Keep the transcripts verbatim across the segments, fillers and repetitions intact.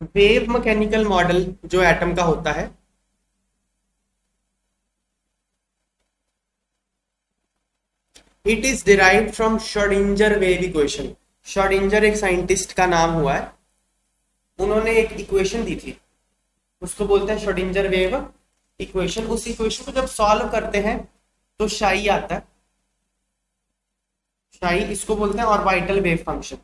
Wave mechanical model जो atom का होता है, it is derived from Schrodinger wave equation. Schrodinger एक साइंटिस्ट का नाम हुआ है, उन्होंने एक इक्वेशन दी थी, उसको बोलते हैं श्रोडिंगर वेव इक्वेशन। उस इक्वेशन को जब सॉल्व करते हैं तो शाई आता है, शाई इसको बोलते हैं orbital wave function.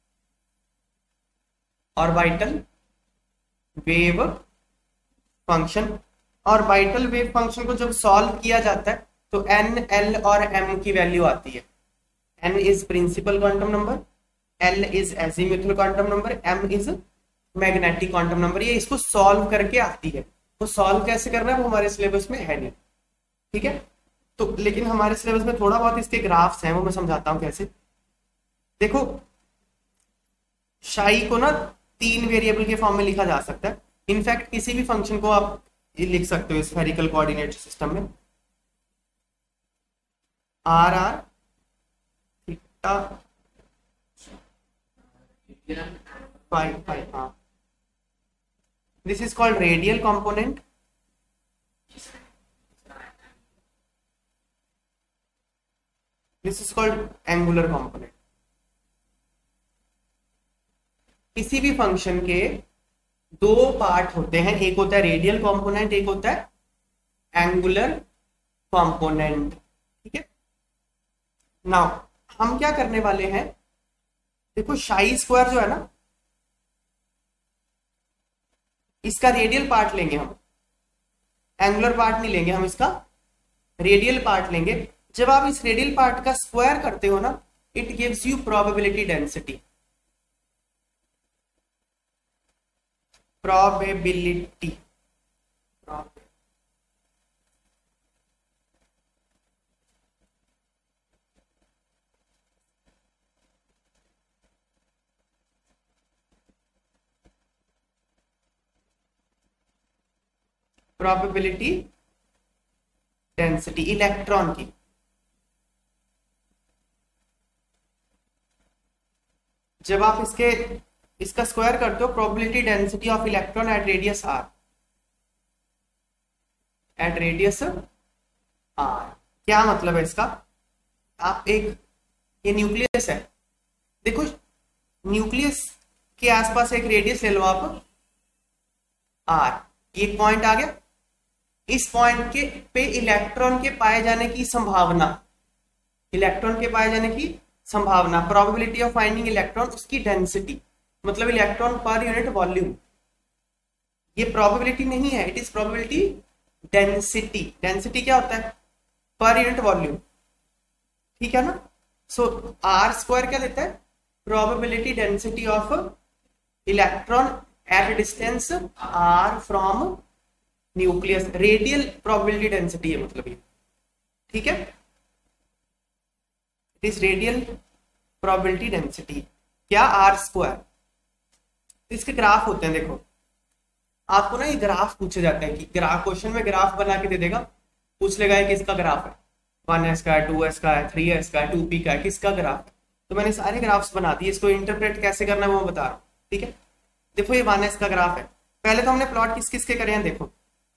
Orbital wave function, orbital wave function को जब सॉल्व किया जाता है तो एन, एल और एम की वैल्यू आती है। N is principal quantum number, l is azimuthal quantum number, m is magnetic quantum number. ये इसको सॉल्व करके आती है। तो सॉल्व कैसे करना है वो हमारे सिलेबस में है नहीं, ठीक है। तो लेकिन हमारे सिलेबस में थोड़ा बहुत इसके ग्राफ्स हैं, वो मैं समझाता हूं कैसे। देखो, शाई को ना तीन वेरिएबल के फॉर्म में लिखा जा सकता है। इनफैक्ट किसी भी फंक्शन को आप लिख सकते हो स्फेरिकल कोऑर्डिनेट सिस्टम में। R r theta phi phi, हाँ, this is called radial component. This is called angular component. किसी भी फंक्शन के दो पार्ट होते हैं, एक होता है रेडियल कंपोनेंट, एक होता है एंगुलर कंपोनेंट, ठीक है। नाउ हम क्या करने वाले हैं, देखो शाई स्क्वायर जो है ना, इसका रेडियल पार्ट लेंगे हम, एंगुलर पार्ट नहीं लेंगे हम, इसका रेडियल पार्ट लेंगे। जब आप इस रेडियल पार्ट का स्क्वायर करते हो ना, it gives you probability density. Probability probability density electron की। जब आप इसके इसका स्क्वायर करते हो, probability density of electron at radius r, at radius r. क्या मतलब है इसका? आप एक, ये न्यूक्लियस है, देखो न्यूक्लियस के आसपास एक रेडियस ले लो आप आर, ये पॉइंट आ गया। इस पॉइंट के पे इलेक्ट्रॉन के पाए जाने की संभावना, इलेक्ट्रॉन के पाए जाने की संभावना, प्रोबेबिलिटी ऑफ फाइंडिंग इलेक्ट्रॉन, उसकी डेंसिटी, मतलब इलेक्ट्रॉन पर यूनिट वॉल्यूम। ये प्रोबेबिलिटी नहीं है, it is probability density. Density क्या होता है? पर यूनिट वॉल्यूम, ठीक है ना। सो आर स्क्वायर क्या देता है? Probability density of electron at distance r from nucleus. Radial probability density है मतलब ये, ठीक है। It is radial probability density, क्या? R square. इसके ग्राफ होते हैं, देखो आपको ना ये ग्राफ पूछे जाते हैं कि ग्राफ, क्वेश्चन में ग्राफ बना के दे देगा, पूछ लेगा कि किसका ग्राफ है, वन एस का है, टू एस का है, थ्री एस का है, टू पी का है, किसका ग्राफ है। तो मैंने सारे ग्राफ्स बना दिए, इसको इंटरप्रेट कैसे करना है वो बता रहा हूँ, ठीक है। देखो ये वन एस का ग्राफ है। पहले तो हमने प्लॉट किस किस के करे हैं, देखो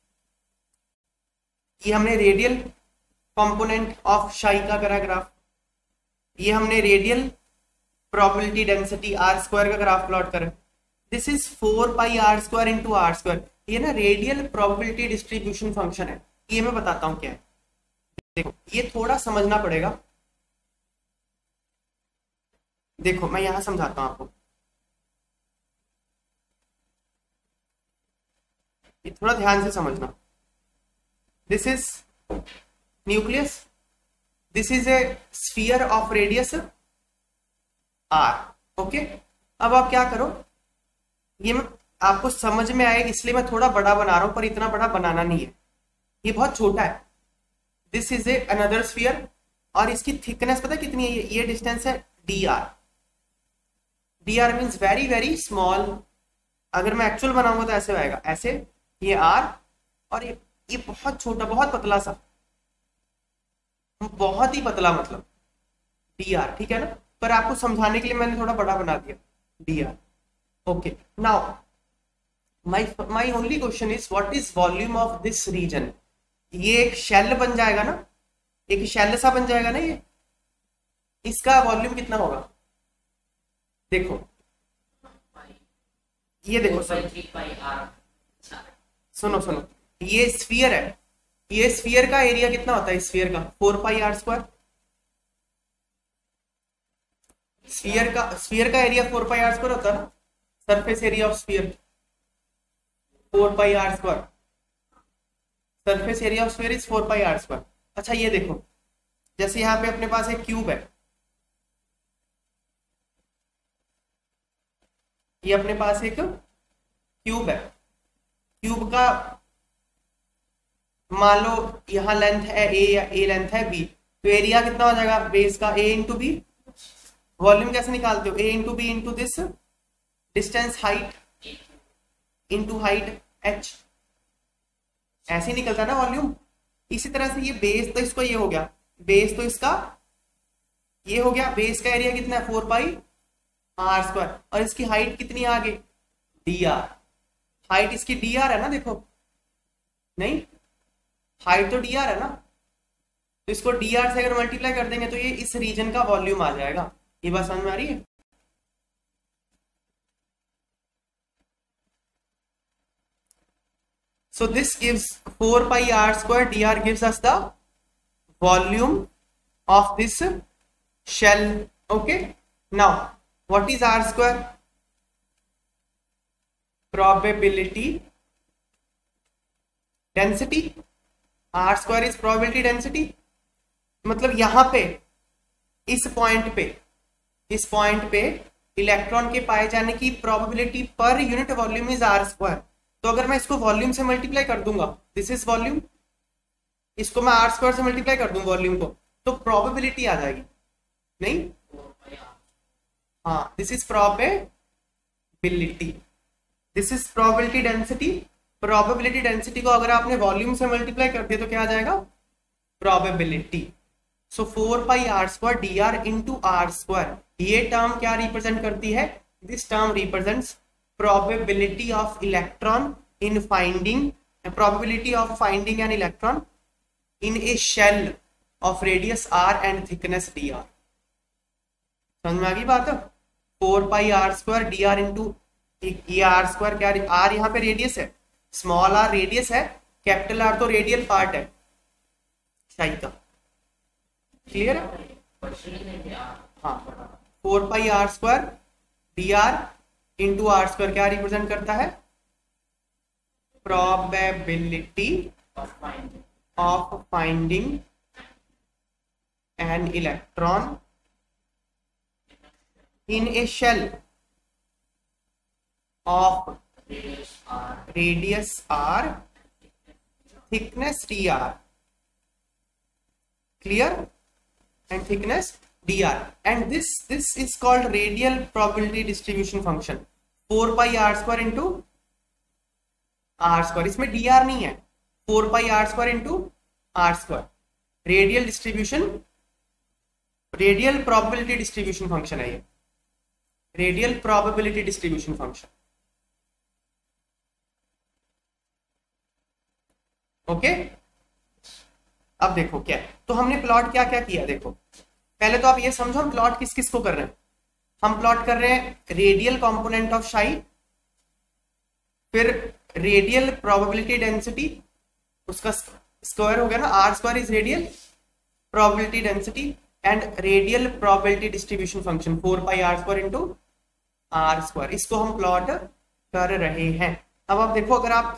ये हमने रेडियल कंपोनेंट ऑफ शाई का करा ग्राफ, ये हमने radial probability density r square का ग्राफ प्लॉट करा। This is four pi are square into are square. ये ना रेडियल प्रोबेबिलिटी डिस्ट्रीब्यूशन फंक्शन है, ये मैं बताता हूं क्या है। देखो ये थोड़ा समझना पड़ेगा, देखो मैं यहां समझाता हूं आपको, ये थोड़ा ध्यान से समझना। This is nucleus, this is a sphere of radius r, okay. अब आप क्या करो, ये मैं आपको समझ में आए इसलिए मैं थोड़ा बड़ा बना रहा हूं, पर इतना बड़ा बनाना नहीं है, ये बहुत छोटा है। This is a another sphere, और इसकी थिकनेस पता है कितनी है? ये डिस्टेंस है d r. D r means very very small. अगर मैं एक्चुअल बनाऊंगा तो ऐसे आएगा, ऐसे, ये आर, और ये ये बहुत छोटा, बहुत पतला सा, बहुत ही पतला, मतलब डी आर, ठीक है ना। पर आपको समझाने के लिए मैंने थोड़ा बड़ा बना दिया d r, okay. Now my my only question is what is volume of this region. ये एक शेल बन जाएगा ना, एक शेल सा बन जाएगा ना ये, इसका वॉल्यूम कितना होगा? देखो ये देखो सर, सुनो सुनो, ये स्फीयर है, ये स्फीयर का एरिया कितना होता है? स्फीयर का four pi are square. Sphere का स्फीयर का area four pi are square होता है ना, surface area of sphere four pi are square, surface area of sphere is four pi are square. अच्छा ये देखो, जैसे यहाँ पे अपने पास एक क्यूब है, ये अपने पास एक क्यूब है, क्यूब का मान लो यहाँ लेंथ है ए या ए लेंथ है बी, तो एरिया कितना हो जाएगा बेस का? ए इंटू बी। वॉल्यूम कैसे निकालते हो? A into b into this distance height into height h, ऐसे ही निकलता है ना वॉल्यूम। इसी तरह से ये बेस तो इसको ये हो गया, बेस तो इसका ये हो गया, बेस का एरिया कितना है? फोर पाई आर स्क्वायर, और इसकी हाइट कितनी आगे? D r. हाइट इसकी डी आर है ना, देखो नहीं, हाइट तो डी आर है ना, तो इसको डी आर से अगर मल्टीप्लाई कर देंगे तो ये इस रीजन का वॉल्यूम आ जाएगा। ये बात समझ में आ रही है? So this gives four pi r square dr gives us the volume of this shell. Okay, now what is r square? Probability density. r square is probability density. मतलब यहां पे इस पॉइंट पे इस पॉइंट पे इलेक्ट्रॉन के पाए जाने की probability per unit volume is r square. तो अगर मैं इसको वॉल्यूम से मल्टीप्लाई कर दूंगा, दिस इज वॉल्यूम, इसको मैं आर स्क्वायर से मल्टीप्लाई कर दूं वॉल्यूम को, तो प्रोबेबिलिटी आ जाएगी नहीं? हाँ, this is probability, this is probability density. Probability density को अगर आपने वॉल्यूम से मल्टीप्लाई कर दिया तो क्या आ जाएगा? Probability. So four pi are square d r into are square, ये टर्म क्या रिप्रेजेंट करती है? This term represents probability of electron in finding probability of finding an electron in a shell of radius r and thickness dr। समझ में आ गई बात? Four pi are square d r into ये r square, क्या r यहाँ पे radius है, स्मॉल आर रेडियस है, कैपिटल आर तो रेडियल पार्ट है शाही का। क्लियर है? हाँ, four pi are square d r into are square क्या रिप्रेजेंट करता है? Probability of finding an electron in a shell of radius r, thickness d r. Clear? And thickness dr, and this this is called radial probability distribution function, four pi are square into are square. इसमें dr नहीं है, four pi are square into are square, radial distribution, radial probability distribution function है ये, radial probability distribution function. Okay, अब देखो क्या, तो हमने प्लॉट क्या क्या किया, देखो पहले तो आप ये समझो हम प्लॉट किस किस को कर रहे हैं। हम प्लॉट कर रहे हैं रेडियल कंपोनेंट ऑफ शाई, फिर रेडियल प्रोबेबिलिटी डेंसिटी, उसका स्क्वायर हो गया ना, r square is radial probability density, and radial probability distribution function four pi are square into are square. इसको हम प्लॉट कर रहे हैं। अब आप देखो, अगर आप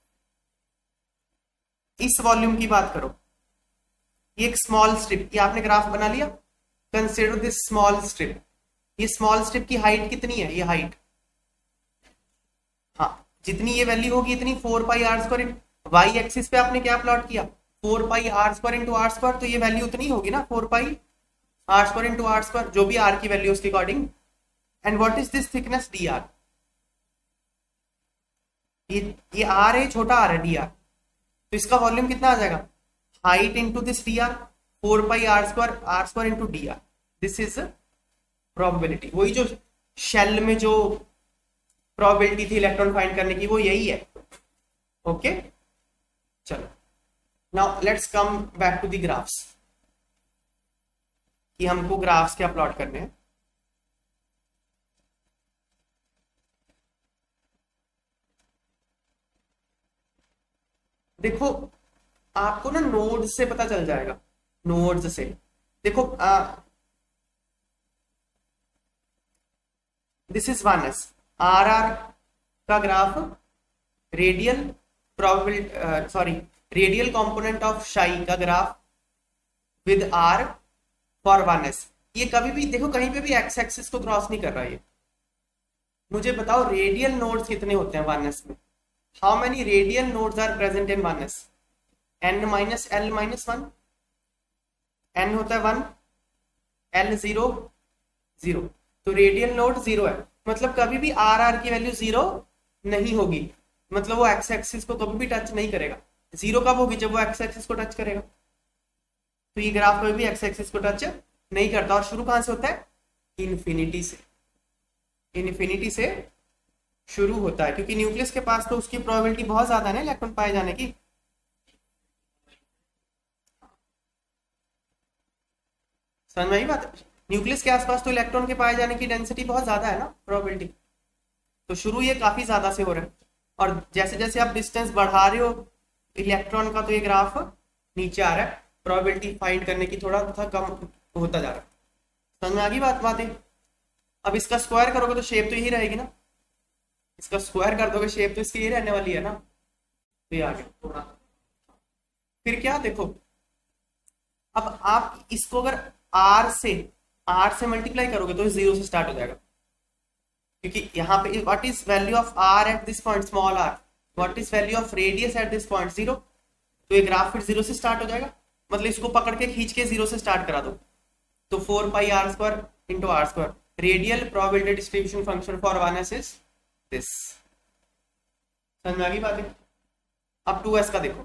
इस वॉल्यूम की बात करो, ये एक स्मॉल स्ट्रिप, ये आपने ग्राफ बना लिया, कंसिडर दिस स्मॉल स्ट्रिप, ये स्मॉल स्ट्रिप की हाइट कितनी है? ये हाइट, हाँ, जितनी ये वैल्यू होगी इतनी four pi are square. Y axis पे आपने क्या प्लॉट किया? Four pi are square into are square, तो ये वैल्यू उतनी होगी ना, four pi are square into are square, जो भी आर की वैल्यू उसके according. And what is this thickness d r? ये ये आर है, छोटा आर है डी आर, तो इसका वॉल्यूम कितना आ जाएगा? Height into this d r, four pi are square are square into d r. This is probability. वही जो शेल में जो प्रोबेबिलिटी थी इलेक्ट्रॉन फाइंड करने की, वो यही है। ओके चलो, now let's come back to the graphs, कि हमको ग्राफ्स क्या प्लॉट करने हैं। देखो आपको ना नोड्स से पता चल जाएगा, नोड्स से देखो, this is one s r r का graph, radial probability sorry radial component of psi का graph with r for one s. ये कभी भी देखो कहीं पे भी एक्स एक्सिस को क्रॉस नहीं कर रहा है। ये मुझे बताओ रेडियल नोड्स कितने होते हैं वन एस में? How many radial nodes are present in one s? N minus L minus one, n होता है वन, एल जीरो जीरो, तो रेडियल नोड जीरो है, मतलब कभी भी आर आर की वैल्यू जीरो नहीं होगी, मतलब वो एक्स एक्सिस को कभी भी टच नहीं करेगा। जीरो कब होगी? जब वो एक्स एक्सिस को टच करेगा। तो ये ग्राफ कभी भी एक्स एक्सिस को टच नहीं करता। और शुरू कहां से होता है? इन्फिनिटी से, इन्फिनिटी से शुरू होता है, क्योंकि न्यूक्लियस के पास तो उसकी प्रोबेबिलिटी बहुत ज्यादा है ना इलेक्ट्रॉन पाए जाने की। समझ में आई बात? न्यूक्लियस के आसपास तो इलेक्ट्रॉन के पाए जाने की डेंसिटी बहुत ज्यादा है ना, प्रोबेबिलिटी। तो शुरू ये काफी ज्यादा से हो रहा है, और जैसे जैसे आप डिस्टेंस बढ़ा रहे हो इलेक्ट्रॉन का, तो ये ग्राफ नीचे आ रहा है, प्रोबेबिलिटी फाइंड करने की थोड़ा था कम होता जा रहा है। समझ में आ गई बात बातें? अब इसका स्क्वायर करोगे तो शेप तो यही रहेगी ना, इसका स्क्वायर कर दोगे शेप तो इसकी ये रहने वाली है ना। तो ये आ गया। फिर क्या देखो, अब आप इसको अगर आर से आर से मल्टीप्लाई करोगे तो जीरो से स्टार्ट हो जाएगा, क्योंकि यहाँ पे what is value of r at this point small r, what is value of radius at this point zero. तो ये ग्राफ फिर जीरो से स्टार्ट हो जाएगा, मतलब इसको पकड़ के खींच के जीरो से स्टार्ट करा दो, तो four pi are square into are square, radial probability distribution function for one S is this. समझ में आ गई बात है? अब टू एस का देखो,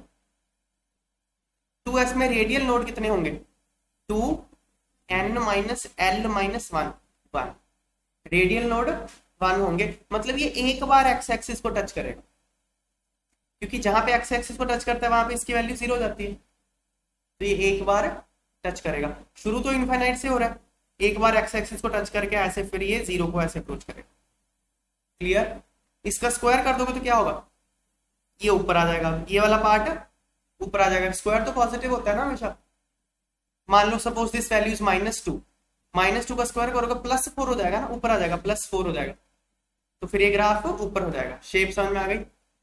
टू एस में रेडियल नोड कितने होंगे? Two N minus L minus one, one radial node one होंगे, मतलब ये एक बार एक्स एक्सिस को टच करेगा, क्योंकि जहां पे एक्स एक्सिस को टच करता है वहां पे इसकी वैल्यू जीरो हो जाती है, तो ये एक बार टच करेगा। शुरू तो इनफाइनाइट से हो रहा है, एक बार एक्स एक्सिस को टच करके ऐसे फिर ये जीरो को ऐसे अप्रोच करेगा। क्लियर? इसका स्क्वायर कर दोगे तो क्या होगा? ये ऊपर आ जाएगा, ये वाला पार्ट ऊपर आ जाएगा। स्क्वायर तो पॉजिटिव होता है ना हमेशा। मान लो suppose this value is minus two, minus two का स्क्वायर करोगे प्लस फोर हो जाएगा ना, ऊपर आ जाएगा, प्लस फोर हो जाएगा, तो फिर ये ग्राफ ऊपर हो जाएगा। शेप समझ में आ गई?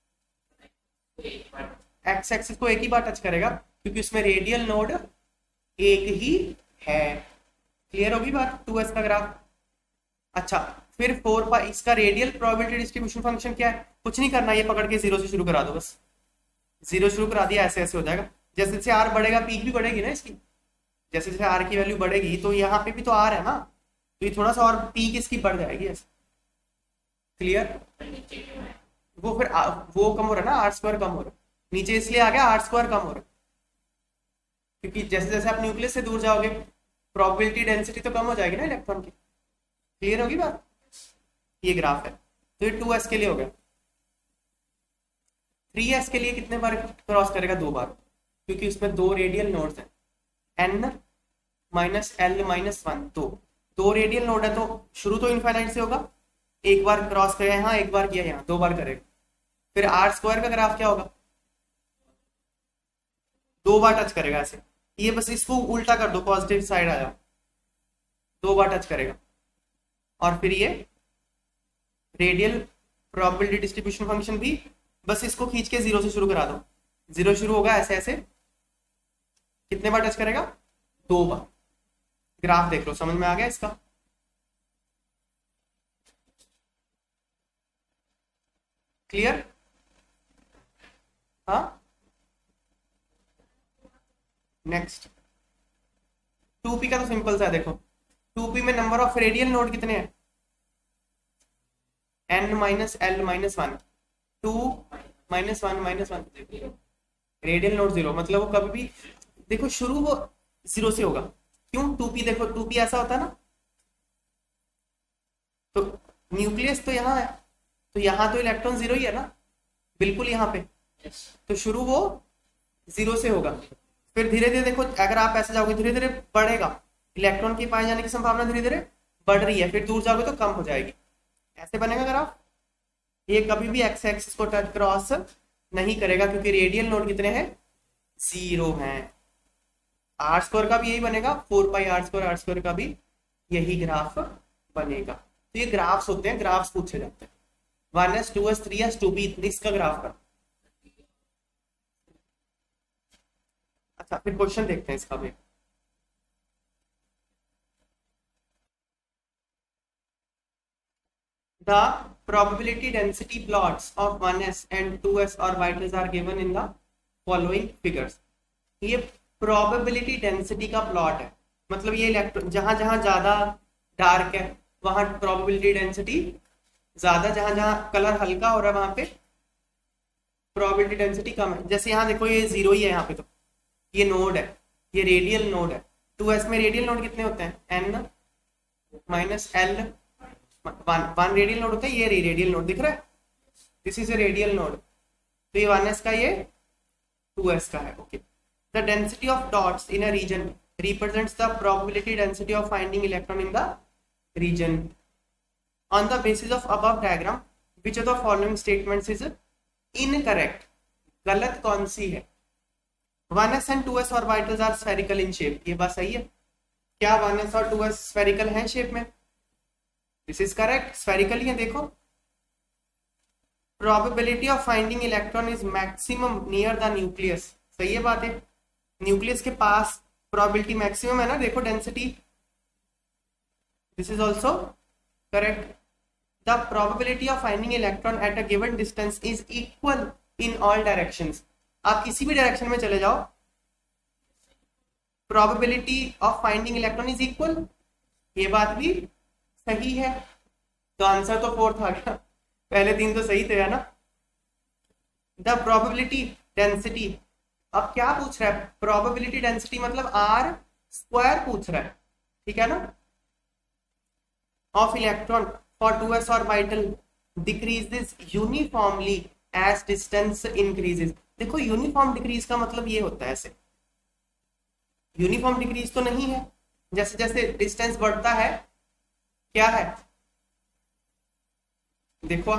एक्स एक्सिस को एक ही बार टच करेगा, क्योंकि उसमें रेडियल नोड एक ही है। क्लियर होगी बात? टू एस का ग्राफ। अच्छा, फिर फोर पाई, इसका रेडियल प्रोबेबिलिटी डिस्ट्रीब्यूशन फंक्शन क्या है? कुछ नहीं करना, ये पकड़ के जीरो से शुरू करा दो, बस जीरो शुरू करा दिया, ऐसे ऐसे हो जाएगा। जैसे जैसे आर बढ़ेगा पीक भी बढ़ेगी ना इसकी, जैसे जैसे आर की वैल्यू बढ़ेगी, तो यहाँ पे भी तो आर है ना, तो ये थोड़ा सा और पीक इसकी बढ़ जाएगी ऐसे। क्लियर? वो फिर आ, वो कम हो रहा है ना, आर स्क्वायर कम हो रहा है नीचे, इसलिए आ गया आर स्क्वायर कम हो रहा है, क्योंकि जैसे जैसे आप न्यूक्लियस से दूर जाओगे प्रोबेबिलिटी डेंसिटी तो कम हो जाएगी ना इलेक्ट्रॉन की। क्लियर होगी बात? ये ग्राफ है, तो ये टू एस के लिए हो गया। थ्री एस के लिए कितने बार क्रॉस करेगा? दो बार, क्योंकि उसमें दो रेडियल नोड्स हैं, N minus L minus one, दो दो रेडियल नोड है, तो शुरू तो इनफाइनाइट से होगा, एक बार क्रॉस करेगा यहाँ, एक बार किया यहाँ, दो बार करेगा। फिर आर स्क्वायर का ग्राफ क्या होगा? दो बार टच करेगा ऐसे, ये बस इसको उल्टा कर दो, पॉजिटिव साइड आ जाओ, दो बार टच करेगा, और फिर ये रेडियल प्रोबेबिलिटी डिस्ट्रीब्यूशन फंक्शन भी बस इसको खींच के जीरो से शुरू करा दो, जीरो शुरू होगा ऐसे ऐसे, कितने बार टच करेगा? दो बार। ग्राफ देख लो, समझ में आ गया इसका? क्लियर? हाँ, नेक्स्ट टू पी का तो सिंपल सा है, देखो टू पी में नंबर ऑफ रेडियल नोड कितने हैं? N minus L minus one, two minus one minus one, radial node zero, मतलब वो कभी भी देखो शुरू वो जीरो से होगा। क्यों? टू पी देखो, टू पी ऐसा होता है ना, तो न्यूक्लियस तो यहाँ है, तो यहाँ तो इलेक्ट्रॉन जीरो ही है ना, बिल्कुल यहाँ पे। तो शुरू वो जीरो से होगा, फिर धीरे धीरे देखो अगर आप ऐसे जाओगे धीरे धीरे बढ़ेगा, इलेक्ट्रॉन के पाए जाने की संभावना धीरे धीरे बढ़ रही है, फिर दूर जाओगे तो कम हो जाएगी। ऐसे बनेगा ग्राफ। ये कभी भी एक्स एक्सिस को टच क्रॉस नहीं करेगा क्योंकि रेडियल नोड कितने हैं, जीरो हैं। आर स्क्वायर का भी यही बनेगा, four pi are square are square का भी यही ग्राफ बनेगा। तो ये ग्राफ्स होते हैं, ग्राफ्स पूछे जाते हैं। One S two S three S two B, इसका ग्राफ का। अच्छा फिर क्वेश्चन देखते हैं इसका भी। The probability density plots of one S and two S or vitals are given in the following figures। ये probability density का प्लॉट है, मतलब ये इलेक्ट्रॉन जहां जहां ज्यादा डार्क है वहां probability density ज्यादा, जहां जहां कलर हल्का हो रहा है वहां पे probability density कम है। जैसे यहाँ देखो ये जीरो ही है, यहाँ पे तो ये नोड है, ये रेडियल नोड है। टू एस में रेडियल नोड कितने होते हैं, N minus L, one one radial node होता है, ये रेडियल नोड दिख रहा है, this is a radial node. तो ये वन एस का, ये टू एस का है। Okay, the density of dots in a region represents the probability density of finding electron in the region. On the basis of above diagram, which of the following statements is incorrect? गलत कौन सी है? One S and two S orbitals are spherical in shape, ये बात सही है। क्या one S और टू एस spherical हैं शेप में? This is correct, spherical ही है। देखो probability of finding electron is maximum near the nucleus, सही है बात है, न्यूक्लियस के पास probability maximum है ना। देखो density, this is also correct। The probability of finding electron at a given distance is equal in all directions। आप किसी भी डायरेक्शन में चले जाओ, probability of finding electron is equal, ये बात भी सही है। तो आंसर तो फोर्थ आ गया, पहले तीन तो सही थे है ना। द प्रोबेबिलिटी डेंसिटी, अब क्या पूछ रहा है, प्रोबेबिलिटी डेंसिटी मतलब आर स्क्वायर पूछ रहा है, ठीक है ना। Of electron for two S orbital decreases uniformly as distance increases. देखो यूनिफॉर्म डिक्रीज का मतलब ये होता है, ऐसे यूनिफॉर्म डिक्रीज तो नहीं है, जैसे जैसे डिस्टेंस बढ़ता है क्या है, देखो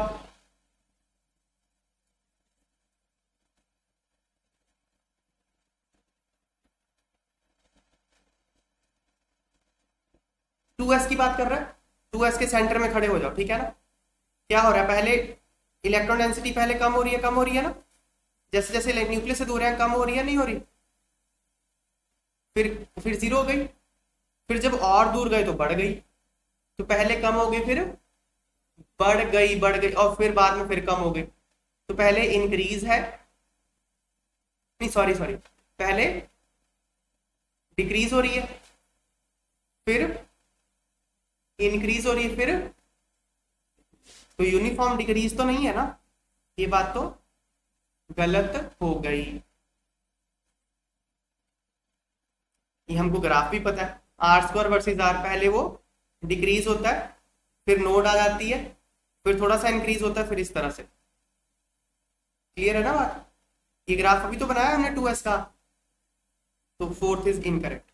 टू एस की बात कर रहा है, टू एस के सेंटर में खड़े हो जाओ, ठीक है ना। क्या हो रहा है, पहले इलेक्ट्रॉन डेंसिटी पहले कम हो रही है, कम हो रही है ना, जैसे जैसे न्यूक्लियस से दूर है कम हो रही है, नहीं हो रही, फिर फिर जीरो हो गई, फिर जब और दूर गए तो बढ़ गई, तो पहले कम हो गई फिर बढ़ गई बढ़ गई और फिर बाद में फिर कम हो गई। तो पहले इंक्रीज है, नहीं सॉरी सॉरी पहले डिक्रीज हो रही है, फिर इंक्रीज हो रही है, फिर तो यूनिफॉर्म डिक्रीज तो नहीं है ना, ये बात तो गलत हो गई। ये हमको ग्राफ भी पता है, आर स्क्वायर वर्सेस आर, पहले वो डिक्रीज होता है, फिर नोड आ जाती है, फिर थोड़ा सा इंक्रीज होता है, फिर इस तरह से। क्लियर है ना बात। ये ग्राफ अभी तो बनाया हमने टू एस का, तो फोर्थ इज इनकरेक्ट।